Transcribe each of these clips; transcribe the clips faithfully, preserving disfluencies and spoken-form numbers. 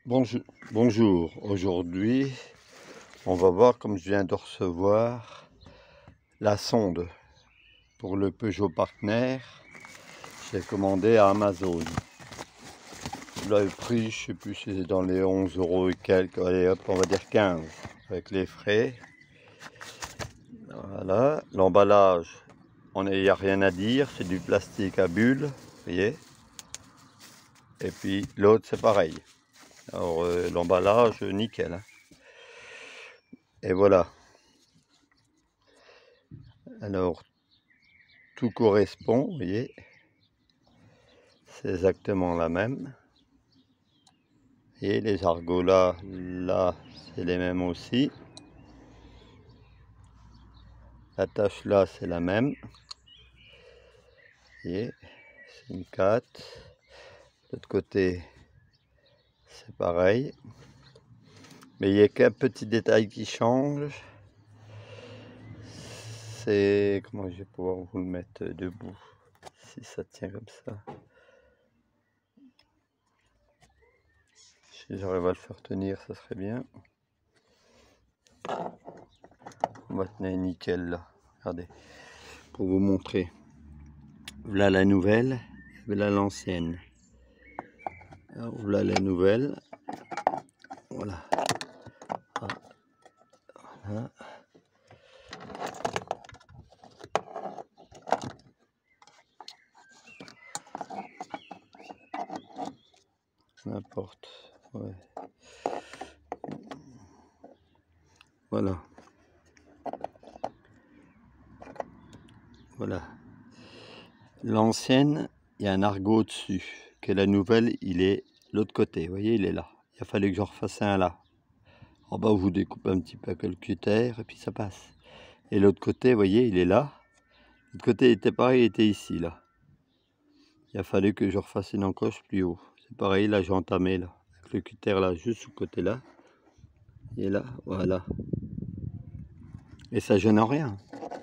Bonjour, bonjour. Aujourd'hui, on va voir comme je viens de recevoir la sonde pour le Peugeot Partner. J'ai commandé à Amazon. Là, le prix, je sais plus si c'est dans les onze euros et quelques. Allez hop, on va dire quinze avec les frais. Voilà, l'emballage, il n'y a rien à dire, c'est du plastique à bulles, vous voyez. Et puis l'autre, c'est pareil. Alors euh, l'emballage, nickel. Hein. Et voilà. Alors tout correspond, vous voyez. C'est exactement la même. Et les argolas, là, c'est les mêmes aussi. La tâche là, c'est la même. Vous voyez, c'est une quatre. De l'autre côté, c'est pareil. Mais il n'y a qu'un petit détail qui change. C'est... Comment je vais pouvoir vous le mettre debout, si ça tient comme ça. Si j'arrive à le faire tenir, ça serait bien. On va tenir nickel là. Regardez, pour vous montrer. Voilà la nouvelle, voilà l'ancienne. Alors voilà la nouvelle. Voilà. Voilà. N'importe. Ouais. Voilà. Voilà. L'ancienne, il y a un argot dessus. Que la nouvelle, il est l'autre côté. Vous voyez, il est là. Il a fallu que j'en refasse un là. En bas, vous découpez un petit peu avec le cutter et puis ça passe. Et l'autre côté, vous voyez, il est là. L'autre côté il était pareil, il était ici, là. Il a fallu que je refasse une encoche plus haut. C'est pareil, là, j'ai entamé, là. Avec le cutter, là, juste sous le côté, là. Et là, voilà. Et ça gêne en rien.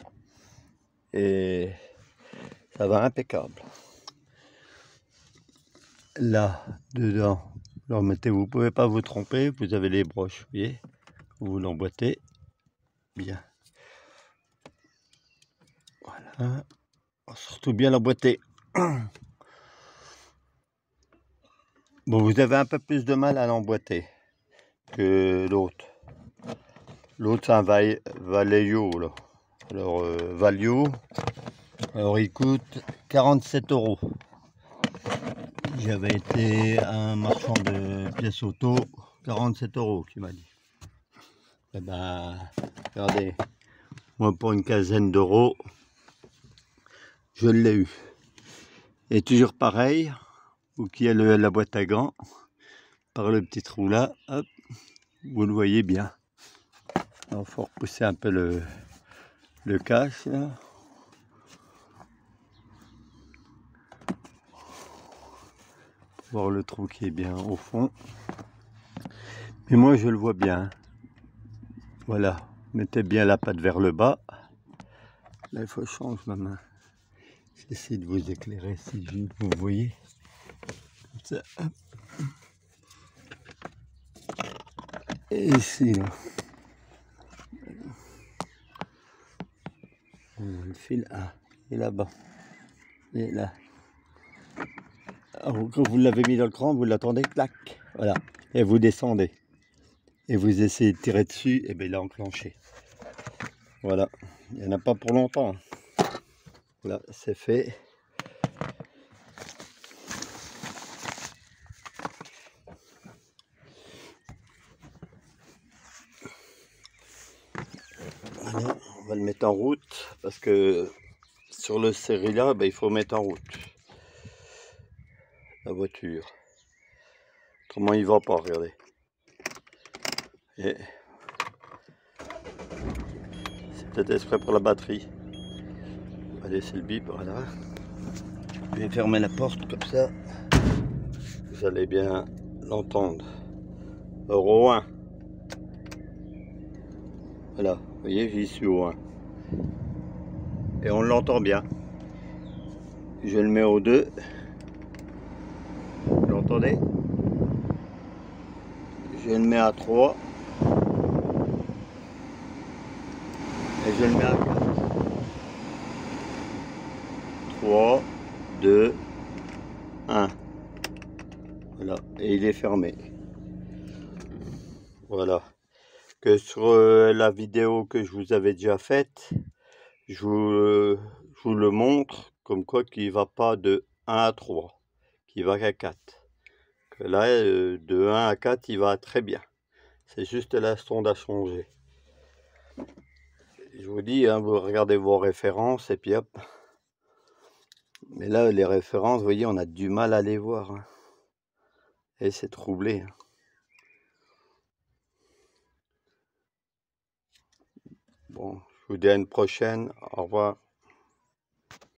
Et ça va impeccable. Là, dedans, alors mettez, vous ne pouvez pas vous tromper, vous avez les broches, vous voyez. Vous l'emboîtez bien. Voilà. Surtout bien l'emboîter. Bon, vous avez un peu plus de mal à l'emboîter que l'autre. L'autre, c'est un Vallejo, là. Alors, euh, Valio, alors il coûte quarante-sept euros. J'avais été à un marchand de pièces auto, quarante-sept euros qui m'a dit. Eh ben, regardez, moi pour une quinzaine d'euros, je l'ai eu. Et toujours pareil, ou qui a le, la boîte à gants, par le petit trou là, hop, vous le voyez bien. Alors, il faut repousser un peu le, le cache là. Pour voir le trou qui est bien au fond. Mais moi je le vois bien. Voilà, mettez bien la patte vers le bas. Là il faut que je change ma main. J'essaie de vous éclairer si vous voyez. Comme ça, hop. Et ici là. Le fil A est là-bas. Et là. Alors, quand vous l'avez mis dans le cran, vous l'attendez, clac. Voilà. Et vous descendez. Et vous essayez de tirer dessus, et bien il a enclenché. Voilà. Il n'y en a pas pour longtemps. Voilà, c'est fait. Voilà, on va le mettre en route parce que sur le Cerilla, ben, il faut mettre en route la voiture. Autrement, il ne va pas, regardez. Et c'est peut-être exprès pour la batterie. On va laisser le bip, voilà. Je vais fermer la porte comme ça. Vous allez bien l'entendre. Euro un. Voilà, vous voyez, j'y suis au un. Et on l'entend bien. Je le mets au deux. Vous l'entendez? je le mets à trois et je le mets à quatre. trois, deux, un. Voilà, et il est fermé. Voilà. Que sur euh, la vidéo que je vous avais déjà faite, je vous, euh, je vous le montre comme quoi qu'il va pas de un à trois, qu'il va qu'à quatre. Que là, euh, de un à quatre, il va très bien. C'est juste la sonde à changer. Je vous dis, hein, vous regardez vos références et puis hop. Mais là, les références, vous voyez, on a du mal à les voir. Hein. Et c'est troublé. Hein. Bon, je vous dis à une prochaine. Au revoir.